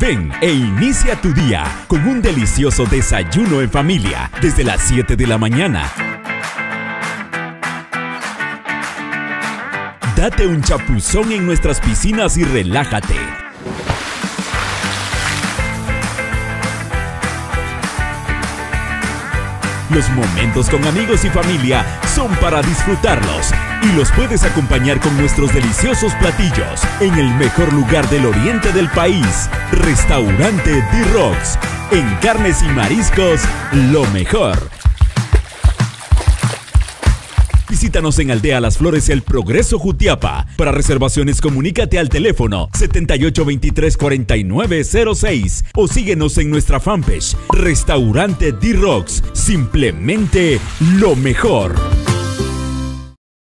Ven e inicia tu día con un delicioso desayuno en familia desde las 7 de la mañana. Date un chapuzón en nuestras piscinas y relájate. Los momentos con amigos y familia son para disfrutarlos y los puedes acompañar con nuestros deliciosos platillos en el mejor lugar del oriente del país, Restaurante D-Rocks. En carnes y mariscos, lo mejor. Visítanos en Aldea Las Flores, El Progreso, Jutiapa. Para reservaciones, comunícate al teléfono 7823-4906 o síguenos en nuestra fanpage Restaurante D-Rocks. Simplemente lo mejor.